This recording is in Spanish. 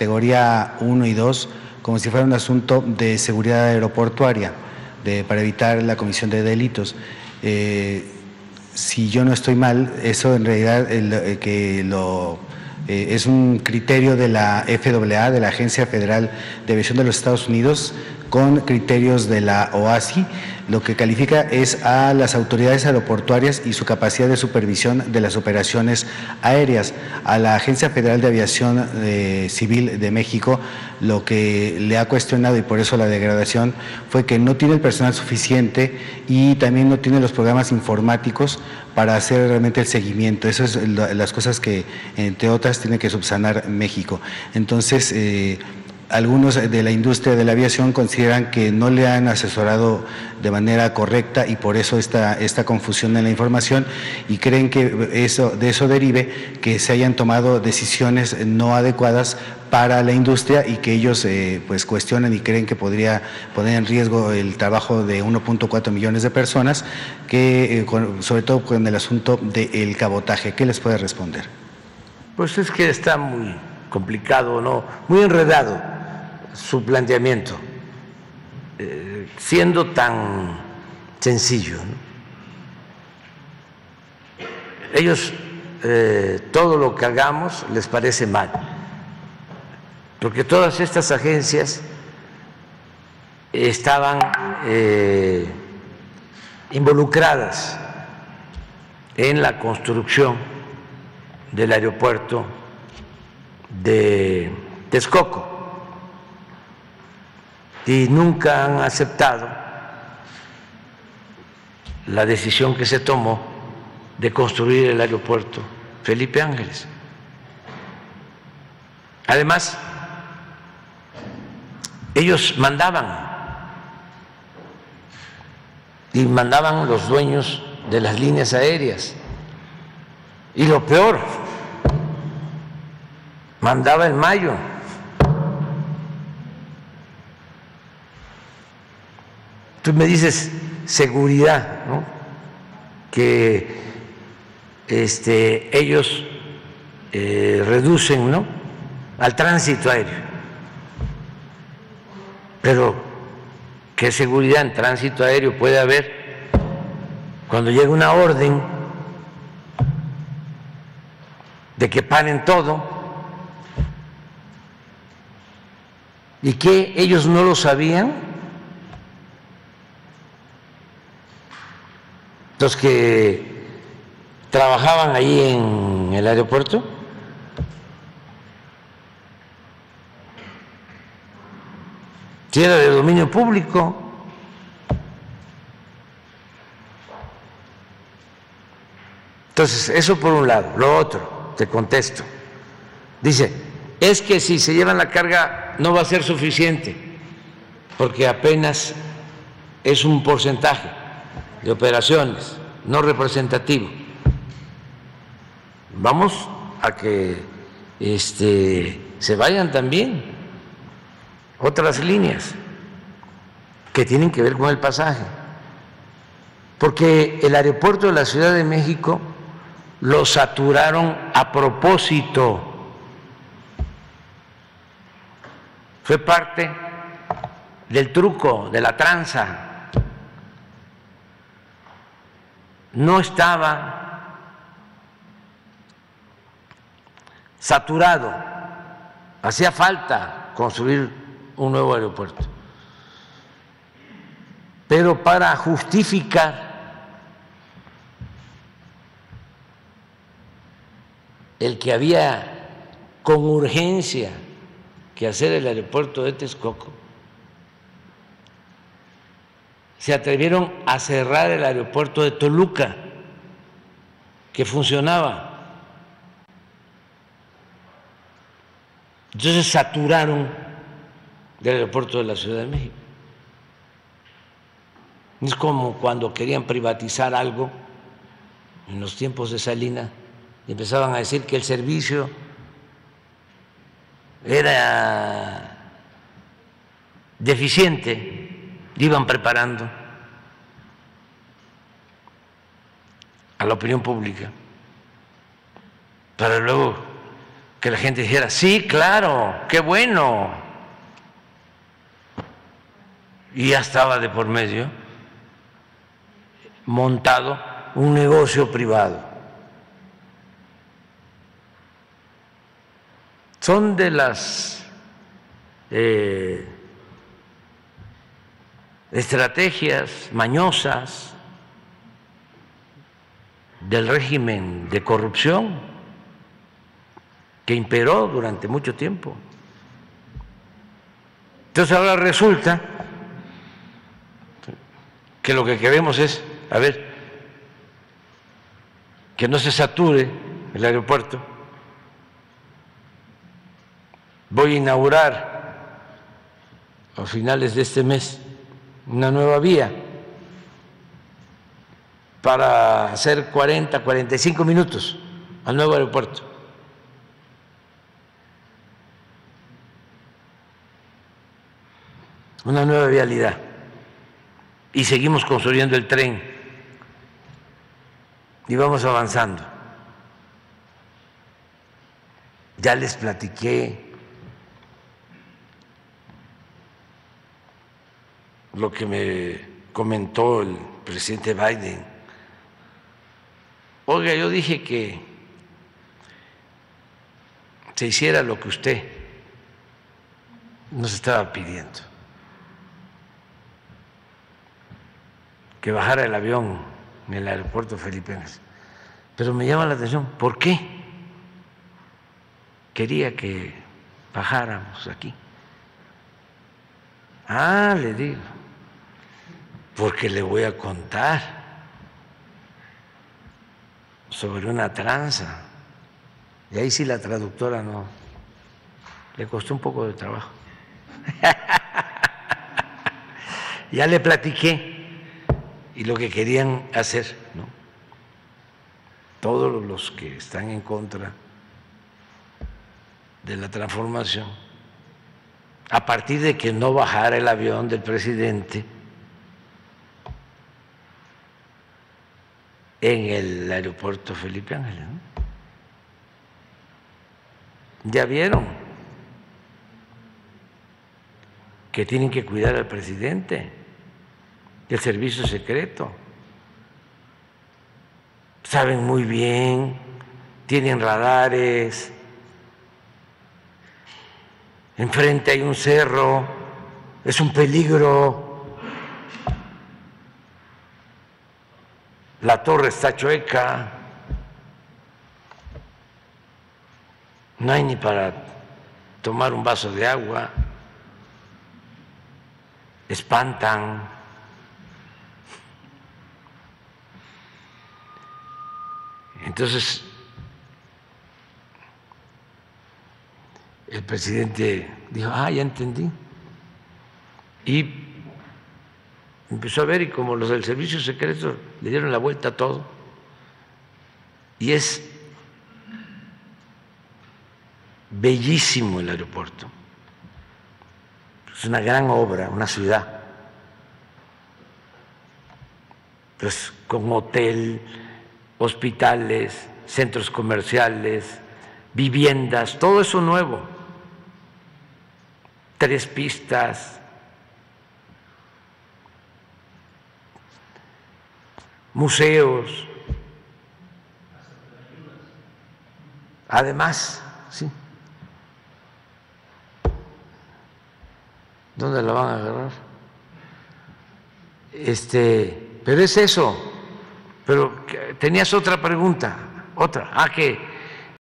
categoría 1 y 2 como si fuera un asunto de seguridad aeroportuaria, para evitar la comisión de delitos. Si yo no estoy mal, eso en realidad es un criterio de la FAA, de la Agencia Federal de Aviación de los Estados Unidos, con criterios de la OASI. Lo que califica es a las autoridades aeroportuarias y su capacidad de supervisión de las operaciones aéreas. A la Agencia Federal de Aviación Civil de México, lo que le ha cuestionado, y por eso la degradación, fue que no tiene el personal suficiente y también no tiene los programas informáticos para hacer realmente el seguimiento. Eso es las cosas que, entre otras, tiene que subsanar México. Entonces, algunos de la industria de la aviación consideran que no le han asesorado de manera correcta y por eso esta confusión en la información, y creen que de eso derive que se hayan tomado decisiones no adecuadas para la industria y que ellos pues cuestionan y creen que podría poner en riesgo el trabajo de 1.4 millones de personas, que sobre todo con el asunto del cabotaje. ¿Qué les puede responder? Pues es que está muy complicado, ¿no? Muy enredado su planteamiento, siendo tan sencillo, ¿no? Ellos todo lo que hagamos les parece mal, porque todas estas agencias estaban involucradas en la construcción del aeropuerto de Texcoco y nunca han aceptado la decisión que se tomó de construir el aeropuerto Felipe Ángeles. Además, ellos mandaban, y mandaban los dueños de las líneas aéreas, y lo peor, mandaba el Mayo. Tú me dices seguridad, ¿no? Que ellos reducen, ¿no?, al tránsito aéreo. Pero ¿qué seguridad en tránsito aéreo puede haber cuando llega una orden de que paren todo y que ellos no lo sabían? Los que trabajaban ahí en el aeropuerto, si era de dominio público. Entonces, eso por un lado. Lo otro, te contesto. Dice, es que si se llevan la carga no va a ser suficiente, porque apenas es un porcentaje de operaciones, no representativo. Vamos a que se vayan también otras líneas que tienen que ver con el pasaje, porque el aeropuerto de la Ciudad de México lo saturaron a propósito. Fue parte del truco, de la tranza. No estaba saturado, hacía falta construir un nuevo aeropuerto, pero para justificar el que había con urgencia que hacer el aeropuerto de Texcoco, se atrevieron a cerrar el aeropuerto de Toluca, que funcionaba. Entonces saturaron del aeropuerto de la Ciudad de México. Es como cuando querían privatizar algo en los tiempos de Salinas y empezaban a decir que el servicio era deficiente, iban preparando a la opinión pública para luego que la gente dijera, sí, claro, qué bueno. Y ya estaba de por medio montado un negocio privado. Son de las estrategias mañosas del régimen de corrupción que imperó durante mucho tiempo. Entonces ahora resulta que lo que queremos es, a ver, que no se sature el aeropuerto. Voy a inaugurar a finales de este mes una nueva vía para hacer 40, 45 minutos al nuevo aeropuerto. Una nueva vialidad. Y seguimos construyendo el tren y vamos avanzando. Ya les platiqué lo que me comentó el presidente Biden. Oiga, yo dije que se hiciera lo que usted nos estaba pidiendo, que bajara el avión en el aeropuerto Felipe Ángeles. Pero me llama la atención, ¿por qué quería que bajáramos aquí? Ah, le digo, porque le voy a contar sobre una tranza. Y ahí sí la traductora no, le costó un poco de trabajo. Ya le platiqué y lo que querían hacer, ¿no? Todos los que están en contra de la transformación, a partir de que no bajara el avión del presidente en el aeropuerto Felipe Ángeles, ¿no? Ya vieron que tienen que cuidar al presidente, el servicio secreto. Saben muy bien, tienen radares, enfrente hay un cerro, es un peligro, la torre está chueca, no hay ni para tomar un vaso de agua, espantan. Entonces, el presidente dijo, ya entendí. Y empezó a ver, y como los del servicio secreto le dieron la vuelta a todo, y es bellísimo el aeropuerto. Es una gran obra, una ciudad, pues con hotel, hospitales, centros comerciales, viviendas, todo eso nuevo, 3 pistas, museos, además, sí. ¿Dónde la van a agarrar? Pero es eso. Pero tenías otra pregunta, otra. Que